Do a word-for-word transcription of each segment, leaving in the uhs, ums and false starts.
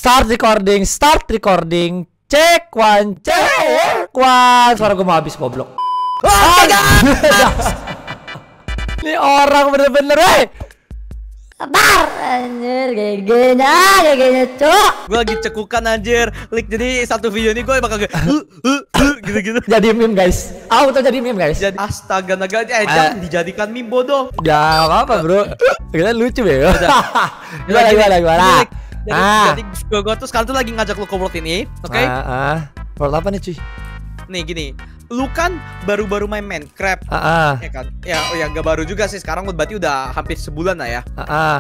Start recording, start recording. Cek one, cek one. Suara gue mau habis goblok. Ah, ini orang bener-bener, eh. Sabar, anjir, gini-gini, gini cuk. Gue lagi cekukan anjir. Lik, jadi satu video ini gue bakal kayak gitu-gitu. Jadi meme guys. Auto jadi meme guys. Jadi astaga naga, eh jangan dijadikan meme bodoh. Ya apa bro? Kita lucu ya. Gimana gimana gimana? Jadi, ah. jadi gue, gue tuh sekarang tuh lagi ngajak lu ke world ini, oke? Okay? Ah, ah. World apa nih cuy? Nih gini, lu kan baru-baru main Minecraft, ah, ah. ya kan? Ya, oh ya gak baru juga sih, sekarang berarti udah hampir sebulan lah ya. Ah, ah.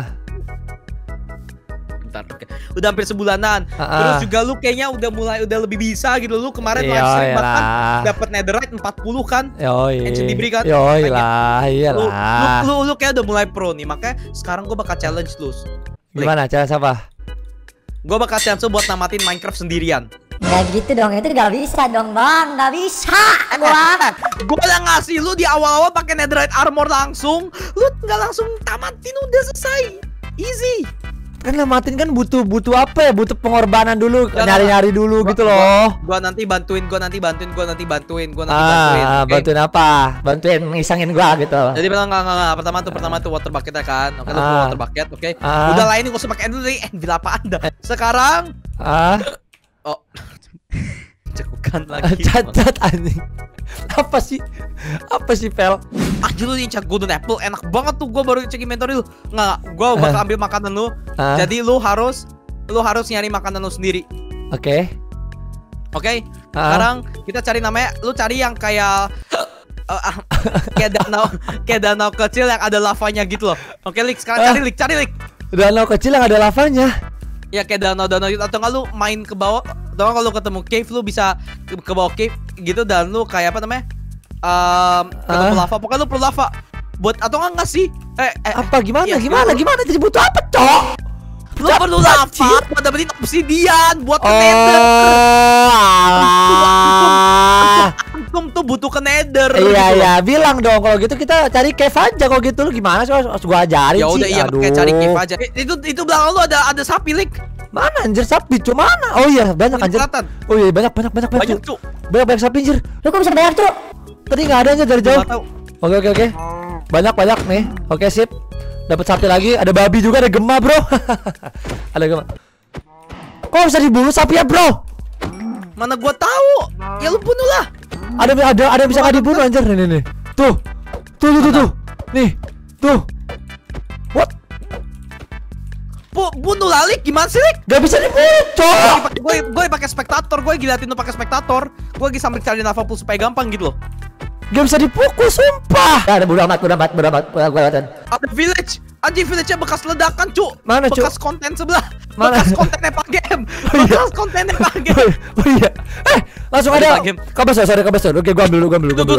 Bentar, oke. Udah hampir sebulanan. Ah, ah. Terus juga lu kayaknya udah mulai udah lebih bisa gitu. Lu kemarin live stream bahkan dapat netherite empat puluh kan? Yoi. Engine diberi kan? Yoi lah, iyalah. Lu, lu, lu, lu kayak udah mulai pro nih, makanya sekarang gue bakal challenge lu. Gimana cara siapa? Gue bakal chance buat namatin Minecraft sendirian. Nggak gitu dong, itu nggak bisa dong bang, nggak bisa gua. Gue udah ngasih lu di awal-awal pakai netherite armor langsung, lu nggak langsung tamatin udah selesai, easy. Kan namatin kan butuh butuh apa ya? Butuh pengorbanan dulu, Gak, nyari-nyari dulu gua, gitu loh. Gua, gua nanti bantuin, gua nanti bantuin, gua nanti bantuin, gua nanti ah, bantuin. Okay? Bantuin apa? Bantuin ngisangin gua gitu. Jadi bilang nggak nggak nggak. Pertama tuh pertama tuh water bucket ya kan. Oke, okay, ah. lu water bucket, oke. Okay? Ah. Udah lah ini gua usah pakai dulu nih. Eh, bila apa anda? Sekarang. Ah. Oh. Cekukan lagi. Cacat anjing. Apa sih? Apa sih Pel? Anjir lu cek golden apple enak banget tuh, gua baru cek inventory lu. Enggak, gua bakal ambil makanan lu. Uh. Jadi lu harus lu harus nyari makanan lu sendiri. Oke. Okay. Oke. Okay? Uh. Sekarang kita cari namanya, lu cari yang kayak uh, kayak danau, kayak danau kecil yang ada lavanya gitu loh. Oke, okay, Lik, sekarang uh. cari Lik, cari Lik. Danau kecil yang ada lavanya. Ya kayak danau-danau gitu, atau enggak lu main ke bawah. Atau kalau ketemu cave lu bisa ke, ke bawah cave gitu, dan lu kayak apa namanya? Um, ketemu uh. lava, pokoknya lu perlu lava. Buat atau enggak enggak sih? Eh, eh apa gimana? iya, gimana? Gimana? Jadi butuh apa, Cok? Lu perlu lava buat dapetin obsidian, buat ke oh, nether. Ah. Antum tuh butuh ke nether. Iya gitu. Ya, bilang dong kalau gitu kita cari cave aja. Kalau gitu lu gimana sih? Harus gua ajarin ya sih. Ya udah iya, pakai cari cave aja. Itu itu belakang lu ada ada sapi, Lik. Mana anjir sapi? Cuma mana? Oh iya, banyak anjir. Oh iya, banyak banyak banyak banyak. Banyak, Cuk. Banyak banyak sapi anjir. Lu kok bisa banyak, Cuk? Tadi enggak ada aja dari jauh. Oke oke oke. Banyak banyak nih. Oke, sip. Dapat sapi lagi, ada babi juga, ada gema, Bro. Ada gema. Kok bisa dibunuh sapi ya, Bro? Mana gua tahu. Ya lu bunuh lah. Ada ada ada bisa enggak dibunuh anjir nih nih nih. Tuh. Tuh tuh tuh tuh. Nih. Tuh. What? Bu, bunuh lalik gimana sih, Lik? Gak bisa dibunuh, Cok. Gue gue pakai spektator, gue gilatin lu pakai spektator. Gue lagi sambil cari lava pool supaya gampang gitu loh. Gak bisa dipukul, sumpah. Ya, ada bodo amat, bodo amat, bodo amat, bodo amat. Ada village. Anjing village-nya bekas ledakan, Cuk. Mana, Cuk? Bekas konten sebelah. Mana? Bekas kontennya Pak Game. Bekas kontennya Pak Game. Oh iya. Eh, langsung ada. Kabas, sorry, kabas. Oke, gua ambil dulu, gua ambil dulu.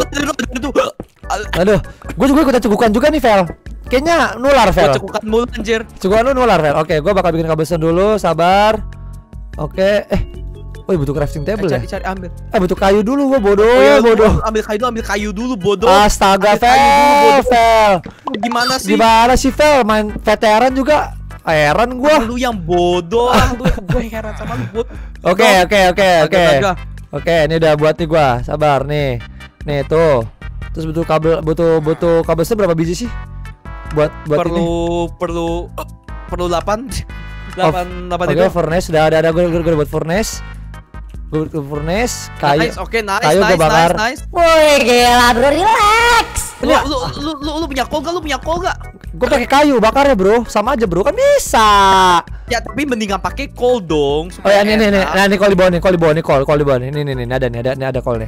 Aduh, gua juga ikutan cekukan juga nih, Vel. Kayaknya nular, Vel. Cekukan mulu anjir. Cekukan lu nular, Vel. Oke, gua bakal bikin kabasan dulu, sabar. Oke, eh. Oh, butuh crafting table eh, ya? Cari, cari, ambil. Eh, butuh kayu dulu, gua bodoh, oh, iya, bodoh. Ambil kayu dulu, ambil kayu dulu, bodoh. Astaga, Vel, Vel. Gimana sih? Gimana sih, Vel? Main veteran juga. Heran gua. Lu yang bodoh, lu gue heran sama lu, bot. Oke, oke, oke, oke. Oke, ini udah buat nih gua. Sabar nih. Nih tuh. Terus butuh kabel, butuh butuh kabel berapa biji sih? Buat buat perlu, ini. Perlu perlu delapan. delapan delapan itu. Oke, furnace udah ada ada gue gue buat furnace. Gue buat furnace, kayu. Nice, oke, nice, kayu nice, gue bakar. nice, nice. Woi, gila, bro, relax. Lu, lu, lu, lu, lu punya kol gak? Lu punya kol gak? Gue pakai kayu bakar ya, Bro. Sama aja, Bro. Kan bisa. Ya, tapi mendingan pakai kol dong. Oh ya, nih nih nih. Nah, nih kol di bawah nih, kol di bawah nih, kol, kol di bawah nih. Nih nih nih, ada nih, ada nih ada kol nih.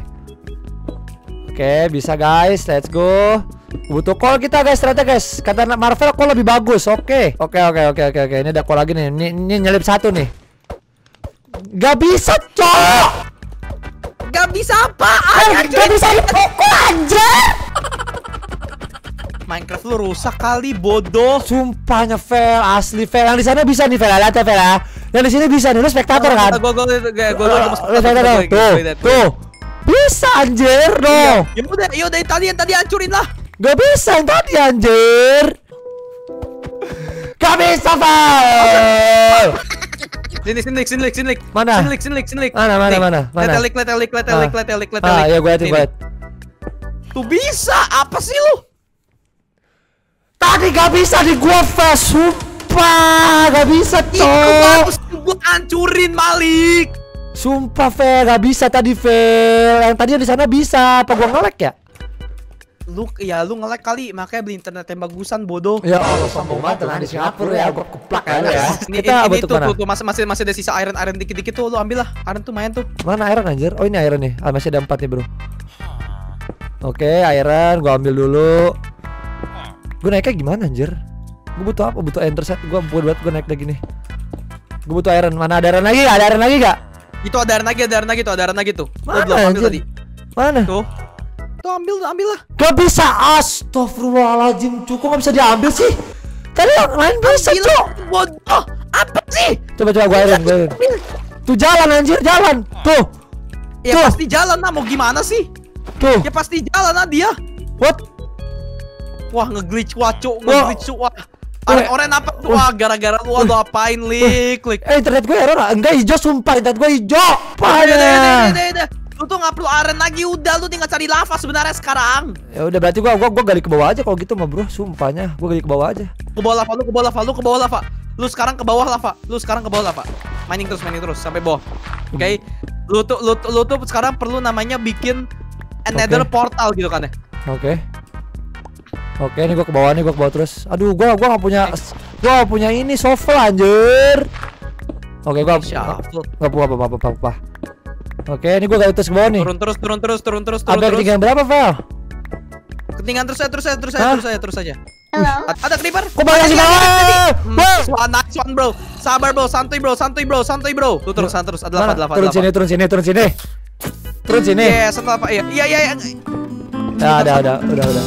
Oke, bisa guys. Let's go. Butuh kol kita guys, ternyata guys. Kata Marvel kol lebih bagus. Oke. Oke, oke, oke, oke, oke. Ini ada kol lagi nih. Ini, ini nyelip satu nih. Gak bisa, Cok. Gak bisa apa? Eh, gak bisa dipukul aja. Minecraft lu rusak kali, bodoh. Sumpahnya Vel, asli Vel. Yang di sana bisa nih Vel, lihat ya Vel ya. Yang di sini bisa nih, lu spektator kan? Gua gua gua gua tuh, tuh. Bisa anjir, no. Ya udah, ya udah tadi yang tadi hancurin lah. Gak bisa yang tadi anjir. Gak bisa Vel. Sini, sini, sini, sini. Mana? Sini, sini, sini. Mana, mana, mana, mana? Letelik, letelik, letelik, letelik, letelik. Ah, ya gue liat, gue liat. Tuh bisa, apa sih lu? Tadi gak bisa di gua fast, sumpah gak bisa Itu cok. harus gua hancurin Malik. Sumpah Fel, gak bisa tadi Fel. Yang tadi di sana bisa, apa gua nge-lag ya? Lu ya lu nge-lag kali, makanya beli internet yang bagusan bodoh. Ya Allah, sombong banget teman di Singapura ya, gua keplak ya. ya. Ini, Kita ini butuh tuh, mana? tuh, tuh, masih masih masih ada sisa iron iron dikit-dikit tuh, lu ambil lah. Iron tuh main tuh. Mana iron anjir? Oh ini iron nih, ah, masih ada empat nih bro. Oke, iron gua ambil dulu. Gua naiknya gimana anjir? Gua butuh apa? Butuh enter set. Gua buat gua naik lagi nih. Gua butuh iron. Mana ada iron lagi? Ada iron lagi gak? Itu ada iron lagi, ada iron lagi tuh, ada iron lagi tuh. Lu Mana belum ambil anjir? tadi. Mana? Tuh. Tuh ambil, ambil lah. Gak bisa, astagfirullahaladzim. Cukup gak bisa diambil sih. Tadi yang lain bisa cok. Bodoh. Apa sih? Coba coba gua iron, gua iron. Tuh jalan anjir, jalan. Tuh. Ya Tuh. pasti jalan lah, mau gimana sih? Tuh. Ya pasti jalan lah dia. What? Wah nge-glitch wah cuk, Wah. nge-glitch cuk wah. Oren apa tuh? Wah gara-gara lu lu apain lik lik. Eh internet gue error ah? Enggak hijau sumpah, internet gue hijau. Udah, udah, udah, Pahanya. udah, udah. Lu tuh nggak perlu aren lagi, udah lu tinggal cari lava sebenarnya sekarang. Ya udah berarti gua gua gua gali ke bawah aja kalau gitu mah bro, sumpahnya. Gua gali ke bawah aja. Ke bawah lava, lu ke bawah lava, lu ke bawah lava. Lu sekarang ke bawah lava, lu sekarang ke bawah lava. Mining terus, mining terus sampai bawah. Oke. Lu tuh lu, tuh- lu tuh sekarang perlu namanya bikin another Oke. portal gitu kan ya. Oke. Oke, ini gua ke bawah nih, gua ke bawah terus. Aduh, gua gua gak punya gua gak punya ini shovel anjir. Oke, gua Shuffle. enggak apa apa apa apa. Oke, ini gua gali terus ke bawah nih. Turun terus, turun terus, turun terus, turun Ada terus. ketinggian berapa, Vel? Ketinggian terus aja, terus aja, terus aja, Hah? terus aja, terus aja. Halo. A- Ada creeper. Kok banyak sih, Ada, ada, Bang? ada, ada. Hmm, Wah. Wah, nice one, bro. Sabar, bro. Santuy, bro. Santuy, bro. Santuy, bro. Lu terus, terus. Ada lava, Mana? ada lava, Turun ada sini, lava. turun sini, turun sini. Turun sini. Iya, setelah apa? Iya, iya, iya. iya. Ya, ada, ada, udah, udah.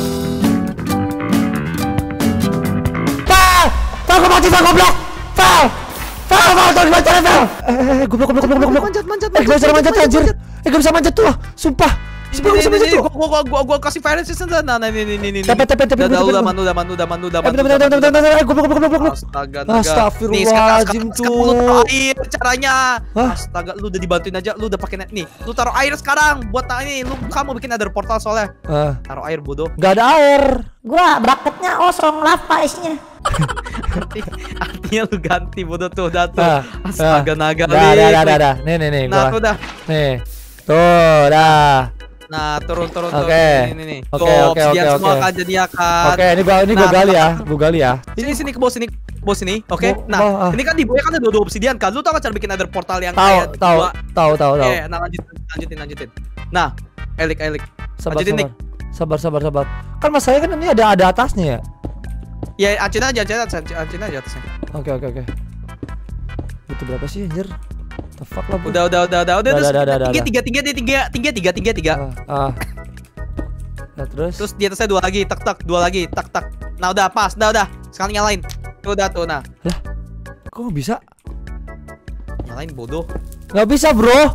Fal! Fal, gua mati, Fal, goblok! Fal! Fal, Fal, tolong gimana caranya, Fal? Eh, goblok, goblok, goblok, goblok. Manjat, manjat, Eh, gimana cara manjat tuh, anjir? Eh, gak bisa manjat tuh lah, sumpah. Sumpah gak bisa manjat tuh. Gua, gua, gua, gua kasih fire resistance. Nah, nah, ini, ini, ini. Tepe, tepe, tepe, Udah, tepe, udah, tepe. manu, udah, manu, udah, manu, udah, Eh, bentar, manu. bentar, bentar, bentar, bentar, eh, goblok, goblok, goblok, goblok. Astaga, naga. Astagfirullahaladzim, Nih, sekarang, sekarang, sekarang lu taruh Cuk. air caranya. Hah? Astaga, lu udah dibantuin aja. Lu udah pakai net nih. Lu taruh air sekarang buat nah, ini. Lu kamu bikin ada portal soalnya. Ah, Taruh air bodoh. gak ada air. Gua bucketnya kosong lava isinya. Arti, artinya lu ganti bodoh tuh udah tuh. Ah, Astaga, ah. naga. Dah, Lik, dah, dah, dah, Lik. dah. Nih, nih, nih, Nah, gua. udah. Nih. Tuh, dah. Nah, turun turun turun. Oke. Ini nih. nih. Oke, Tuh, oke, obsidian oke, semua oke. akan jadi akan. Oke, ini gua ini gua Nah, gali ya, nah. gua gali ya. Sini sini ke bawah sini. Bawah sini. Oke. Mau- Nah, mau, ah. ini kan di bawah kan ada dua obsidian kan. Lu tau kan cara bikin nether portal yang Tahu, kayak tahu, dua- tahu, tahu, tahu. Oke, nah lanjutin lanjutin lanjutin. Nah, elik elik. Sabar, Lanjutin, sabar. Sabar, sabar, sabar. Kan masalahnya kan ini ada ada atasnya ya. Ya, acin aja, acin aja, acin aja atasnya. Oke, oke, oke. Itu berapa sih anjir? The fuck lah, bro. Udah, udah, udah, udah, udah, Udah, terus udah, udah, tiga, udah. tiga, tiga, tiga, tiga, tiga, tiga, tiga, tiga. Ah, ah. Nah, terus Terus di atasnya dua lagi, tak tak, dua lagi, tak tak. Nah, udah pas, udah, udah. Sekarang nyalain. Tuh, udah tuh, nah. kok nggak bisa? Nyalain bodoh. Nggak bisa, bro.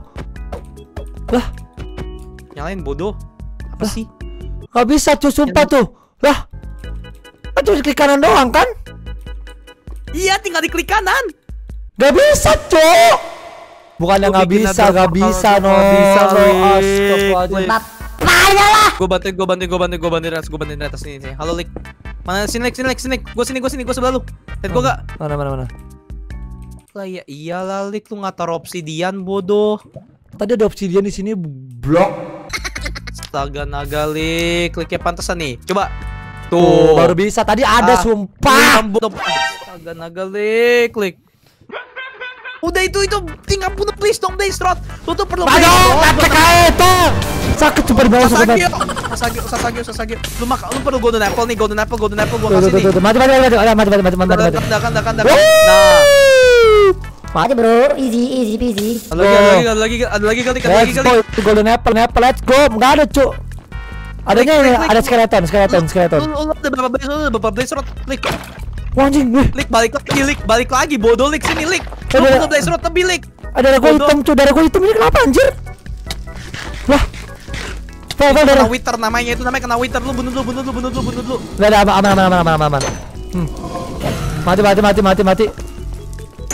Nyalain bodoh. Apa sih? Nggak bisa, cuy, sumpah tuh. Lah. Kan cuma klik kanan doang kan? Iya, tinggal diklik kanan. Gak bisa, cok. Bukannya Gua nggak bikin bisa, nether nggak portal, bisa, nggak no. bisa, no. Lik. Astagfirullahaladzim. Bapaknya lah. Gue bantuin, gue bantuin, gue bantuin, gue bantuin atas, gue bantuin atas sini, sini. Halo, Lik. Mana sini, Lik, sini, Lik, sini. Gue sini, gue sini, gue sebelah lu. Lihat gue gak? Mana, mana, mana? Lah ya iyalah, Lik, lu nggak taruh obsidian bodoh. Tadi ada obsidian di sini blok. Astaga naga, Lik. Kliknya pantesan nih. Coba. Tuh, Tuh. baru bisa. Tadi ada, Ah, sumpah. Lu bodoh. Astaga naga, Lik, Lik. Udah itu itu tinggal bunuh please dong, Daysrot. Lu tuh perlu Aduh, kakek kae tuh. Sakit coba di bawah sakit. Sasagio, Sasagio, Sasagio, Sasagio. Lu mak, lu perlu golden apple nih, golden apple, golden apple gua Tuh, tuh, kasih tuh, nih. tuh. Mati, mati, mati, mati, mati, mati, mati, mati, mati. Dakan, dakan, dakan, dakan. Wuh. Nah, Mati bro, easy easy peasy. ada lagi, ada lagi, ada lagi, ada lagi kali, ada lagi Let's kali. go, itu golden apple, apple, let's go. Enggak ada, cuk. Adanya Klik, ini, klik, klik. ada skeleton, skeleton, Lu- skeleton. Lu, lu ada berapa blaze, lu ada berapa blaze rod, Lik. Wah, anjing, wih. Lik balik lagi, Lik, balik lagi, bodoh Lik sini, Lik. Lu Ada- bunuh blaze rod lebih, Lik. Ada darah gua Bodoh. hitam, cuk. Darah gua hitam ini kenapa anjir? Wah. Fal, fal, darah. Kena wither namanya, itu namanya kena wither. Lu bunuh dulu, bunuh dulu, bunuh dulu, bunuh dulu. Enggak ada, aman, aman, aman, aman, aman, aman. Hmm. Mati, mati, mati, mati, mati.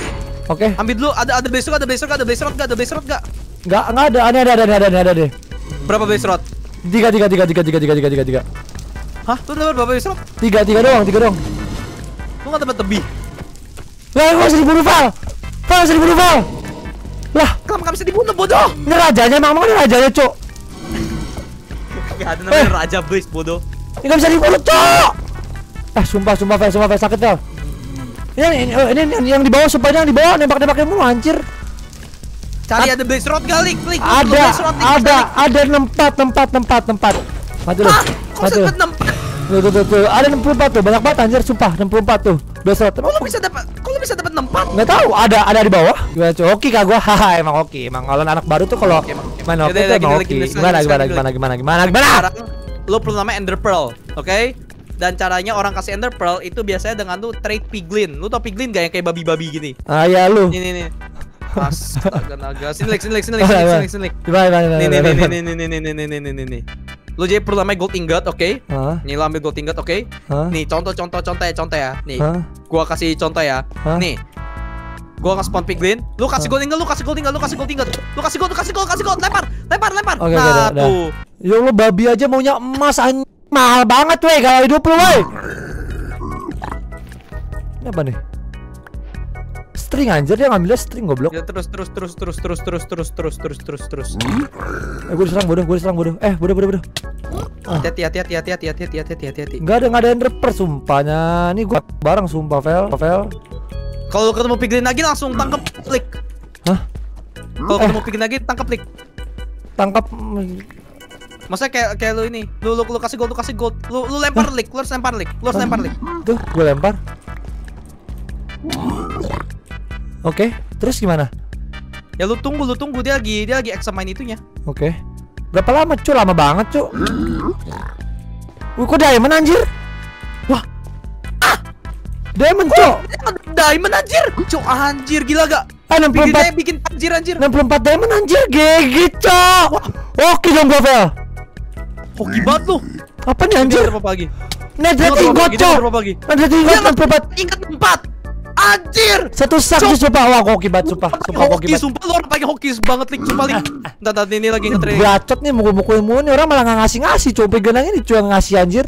Oke. Ambil dulu, ada ada blaze rod, ada blaze rod, ada blaze rod enggak? Ada blaze rod enggak? Enggak, enggak ada. Ada ada ada ada ada ada deh. Berapa blaze rod? Tiga tiga tiga tiga tiga tiga tiga tiga tiga. Hah? Lu dapat berapa blaze rod? Tiga tiga doang, tiga doang. Lu enggak dapat lebih. Lah, gua masih dibunuh, Val. Val masih dibunuh, Val. Lah, Kenapa enggak bisa dibunuh, bodoh? ini rajanya, emang emang ini rajanya, Cuk. Enggak ada namanya raja blaze, bodoh. Ini nggak bisa dibunuh, Cuk. Eh, sumpah, sumpah, Val, sumpah, Val, sakit, Val. Ini, ini, ini, ini yang di bawah, sumpah yang di bawah, nembak-nembakin mulu, anjir. Cari ada blaze rod kali, klik. Ada, ada, ada tempat, tempat, tempat, tempat. Mati lu. Hah? Kok Mati lu. sempet enam? Tuh, tuh, tuh, tuh. Ada enam puluh empat tuh, banyak banget anjir, sumpah, enam puluh empat tuh. Blaze rod. Kok lu bisa dapat? Kok lu bisa dapat empat? Nggak tahu, ada ada di bawah. Gimana, Cuk? Hoki kah gua? Haha, emang hoki. Emang kalau anak baru tuh kalau Oke, oke. main hoki Yaudah, tuh lagi, emang lagi, hoki. lagi, Gimana, lagi, gimana, lagi, gimana, lagi. gimana, gimana, gimana? Sekarang lu perlu namanya Ender Pearl, oke? Dan caranya orang kasih Ender Pearl itu biasanya dengan lu trade piglin. Lu tau piglin gak yang kayak babi-babi gini? Ah, ya lu. Ini nih. Astaga naga. Sini lik, sini lik, sini lik, sini lik, sini lik, sini lik. Gimana, gimana, gimana? Nih nih nih gimana? nih nih nih nih nih nih nih nih nih. Lu jadi perlu namanya gold ingot, oke? Hah? Nih lu ambil gold ingot, oke? Hah? Nih contoh contoh contoh ya, contoh ya. Nih. Hah? Gua kasih contoh ya. Hah? Nih. Gua nge spawn piglin, lu kasih gold ingot, lu kasih gold ingot, lu kasih gold ingot. Lu kasih gold, lu kasih gold, kasih gold, lempar, lempar, lempar. Oke, oke, Nah, udah, udah. tuh. Ya Allah, babi aja maunya emas, anjing. Mahal banget, weh, kalau hidup lu, weh. Ini apa nih? String anjir, dia ngambilnya string goblok. Ya terus terus terus terus terus terus terus terus terus terus terus. Eh, gue diserang bodoh, gue diserang bodoh. Eh, bodoh, bodoh, bodoh. Hati hati hati hati hati hati hati hati hati hati. Enggak ada, enggak ada ender pearl sumpahnya. Ini gua bareng sumpah, Vel, Vel. Kalau lu ketemu piglin lagi langsung tangkap klik. Hah? Kalau Eh. ketemu piglin lagi tangkap klik. Tangkap. Maksudnya kayak kayak lu ini, lu lu, lu kasih gold, lu kasih gold, lu lu lempar lik, lu harus lempar lik, lu harus lempar lik. Tuh, gue lempar. Oke, terus gimana? Ya lu tunggu, lu tunggu dia lagi dia lagi examine itunya. Oke. Berapa lama, Cuk? Lama banget, Cuk. Wih, kok diamond anjir? Wah. Ah! Diamond, Cuk. Diamond anjir. Cuk anjir gila gak? Ah, enam puluh Bikin empat. dia bikin anjir anjir. enam puluh empat diamond anjir, G G, Cuk. Oke dong, gua, Vel. Hoki banget lu. Apa nih Dia anjir? berapa lagi? Netherite Dia ingot, berapa lagi? Dia Cuk. berapa lagi? Netherite ingot enam puluh empat. Ingat empat. Anjir. Satu sak sih, sumpah. Wah, hoki banget, sumpah. Sumpah hoki Hoki, banget. sumpah lu orang paling hoki banget lik, sumpah lik. Entar entar ini lagi nge-training. Bacot nih, mukul-mukulin mulu nih orang malah nggak ngasih-ngasih. Coba pegang ini cuy yang ngasih anjir.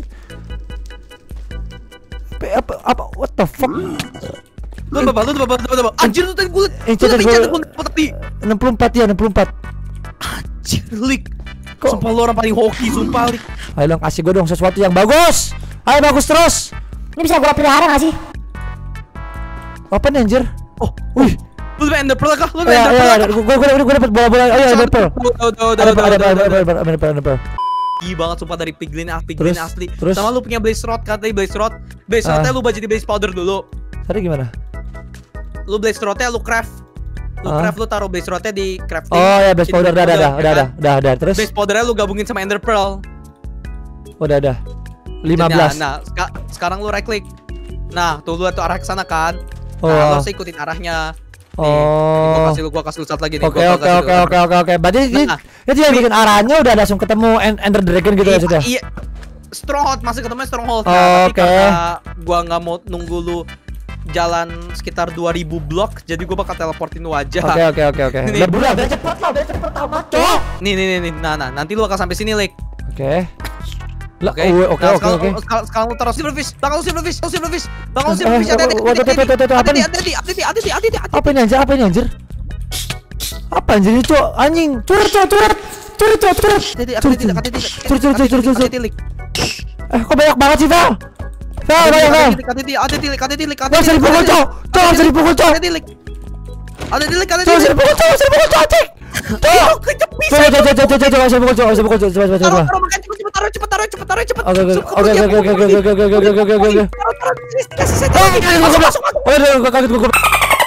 Apa, apa, apa, what the fuck? Lu berapa? Lu berapa? Lu berapa? Anjir lu tadi gue. Eh, Lu catat tadi gua- catat gue tadi. enam puluh empat ya, enam puluh empat. Anjir lik. Kok- Sumpah lu orang paling hoki, sumpah lik. Ayo dong, kasih gue dong sesuatu yang bagus. Ayo bagus terus. Ini bisa gua pelihara gak sih? Apa nih anjir? Oh, Wih. lu udah ender pearl kah? Lu udah Ya, ender ya, pearl ya, kah? gue gue gue dapat bola-bola. Oh ya, ada pearl. Udah, udah, udah, Ada udah, pearl, ada udah, pearl, udah, ada udah. pearl, ada pearl, ada pearl. Ih banget sumpah dari piglin ah, piglin Terus, asli. terus? Sama lu punya blaze rod, katanya blaze rod. Blaze Ah. rodnya lu buat jadi blaze powder dulu. Tadi gimana? Lu blaze rodnya lu craft. Lu Ah. craft, lu taruh blaze rodnya di crafting. Oh ya, base Jadi powder udah, udah, udah, ya udah, kan? udah, udah. Terus Blaze powdernya lu gabungin sama ender pearl. udah, udah. lima belas. Nah, nah seka- sekarang lu right click. Nah, tuh lu tuh arah ke sana kan. Nah, Oh. lu harus ikutin arahnya. Nih, gua Oh. kasih lu, gua kasih lu satu lagi nih. Oke, gua oke, kasih oke, lu. oke, oke, oke. Berarti ini Nah, itu yang bikin arahnya udah langsung ketemu en- Ender Dragon gitu ya Iya, sudah. Iya. Stronghold masih ketemu Stronghold. Oh, Nah, tapi oke. karena gua nggak mau nunggu lu jalan sekitar dua ribu blok, jadi gua bakal teleportin lu aja. Oke, oke, oke, oke. Ini- Udah bulan, udah cepet lah, udah cepet amat, Cok. Nih, nih, nih, nih. Nah, nah, nanti lu bakal sampai sini, Lik. Oke. Lah, Oke. oh, oke, Nah, oke, sekarang- oke. Sekarang sekarang lu taruh silverfish. Bakal lu silverfish, lu silverfish. Bakal lu Eh, silverfish. eh, Hati-hati, waduh, waduh, hati-hati, waduh, waduh, apa nih? hati-hati, hati-hati, hati-hati, hati-hati, hati-hati. Apa ini anjir? Apa ini anjir? Apa anjir ini, Cok? Anjing. Curut, Cok, curut. Curut, Cok, curut. Hati-hati, Curut, hati-hati, curut. hati-hati. Curut, curut, curut, curut, curut. Hati-hati, Lik. Eh, kok banyak banget sih, Val? Val, banyak, Val. Hati-hati, hati-hati, hati-hati, Lik, hati-hati, Lik, Nggak hati-hati, bisa dipukul, hati-hati. Cok. Cok, nggak bisa dipukul, Cok. Hati-hati, Lik. Hati-hati, Lik, Cok, hati-hati, nggak bisa Lik. dipukul, Cok. Nggak bisa dipukul, Cok, cek. Cok. Kecepis. Cok, cok, cok, cok, cok, cok, nggak bisa dipukul, Cok. Nggak bisa dipukul, Cok. Coba, coba, Taruh, coba. taruh, makan cepet, cepet, taruh, cepet, taruh, cepet, taruh, cepet. Oke, oke, Sup, oke, dia, oke, oke, oke, oke, oke, oke, oke, oke, oke. Taruh, taruh, sini, sini, sini, sini. Oh, Masuk, gua masuk, goblok. masuk. Oh, udah, gua kaget, gua goblok.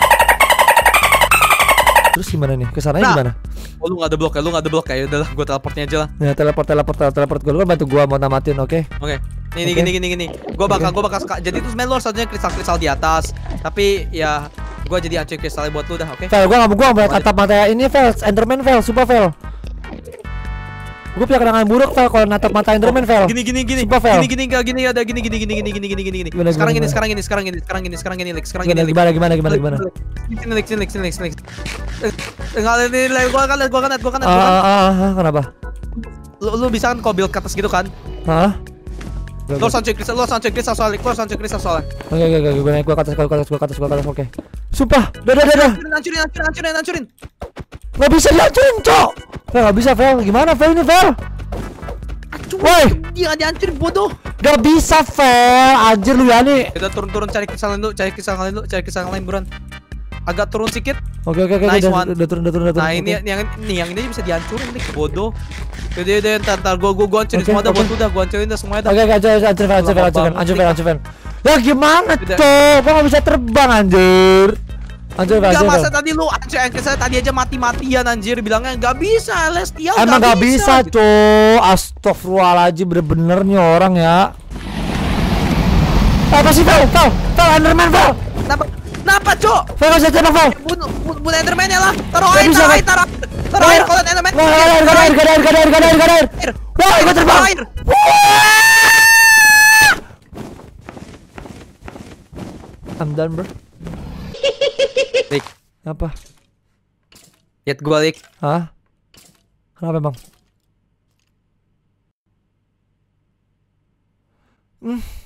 Terus gimana nih? Kesananya Nah. gimana? Oh, lu nggak ada blok ya, lu nggak ada blok ya, udahlah, gua teleportnya aja lah. Ya, teleport, teleport, teleport, teleport. Gua lu kan bantu gua mau namatin, oke? Oke. Nih, nih, Oke. gini, gini, gini. Gua bakal, gua bakal suka. Jadi itu sebenarnya lu harus satunya kristal-kristal di atas. Tapi ya, gua jadi hancurin kristalnya buat lu dah, oke? Vel, gua nggak mau, gua nggak boleh tatap mata ini, Vel. Enderman, Vel, sumpah, Vel. Gue punya kenangan buruk Vel kalau natap mata Enderman Vel. Gini gini gini. Sumpah, Vel. Gini gini gini gini ada gini gini gini gini gini gini gini gini. Gimana, Sekarang gimana, gini sekarang gini sekarang gini sekarang gini sekarang gini sekarang gini. Gimana gimana gimana gimana gimana. Sini Lex sini Lex sini Lex sini Lex. Enggak ini gua kan gua kan gua kan Ah, ah, ah, ah, kenapa? Lu lu bisa kan kau build ke atas gitu kan? Hah? Lo langsung cek lo langsung cek soalnya, lo langsung cek soalnya. Oke oke oke, gue naik gue ke atas, gue ke atas, gue ke atas, gue ke atas, oke. Sumpah, dah dah dah dah. Hancurin, hancurin, hancurin, hancurin. Gak bisa dihancurin, cok. Vel, gak bisa, Vel. Gimana, Vel ini, Vel? Woi, dia nggak dihancurin bodoh. gak bisa, Vel. Anjir lu ya nih. Kita turun-turun cari kesalahan dulu, cari kesalahan dulu, cari kesalahan lain buruan. Agak turun sedikit. Oke oke oke, Nice udah, one. udah turun, udah turun, udah turun. Nah ini Oke. yang ini yang ini bisa dihancurin nih bodoh. Yaudah yaudah ntar ntar gua gua gua hancurin Oke, semua dah oke. buat udah gua hancurin dah semuanya dah. Oke oke, hancur hancur hancur hancur hancur hancur hancur hancur hancur. Ya gimana, Udah. cok? Gua gak bisa terbang, anjir. Hancur Enggak hancur. masa tadi lu hancur yang kesana tadi aja mati-matian anjir bilangnya enggak bisa Celestial Emang gak bisa, gitu. cok. Astagfirullahaladzim, bener-bener nih orang ya. Apa sih, Vel? Vel, Vel, Enderman, Vel. Kenapa? Kenapa, Cok? Vel, gak bisa tembak, Vel. Bunuh bunuh Enderman ya lah. Taruh Gak air, bisa, taruh Vel. air, taruh air. Taruh air kalau Enderman. Gak ada air, gak ada air, gak ada air, gak ada air, gak ada air, gak ada air. Air. Wah, gue terbang. Air. I'm done, bro. Lik, Apa? lihat gua, Lik. Hah? Kenapa emang? Hmm.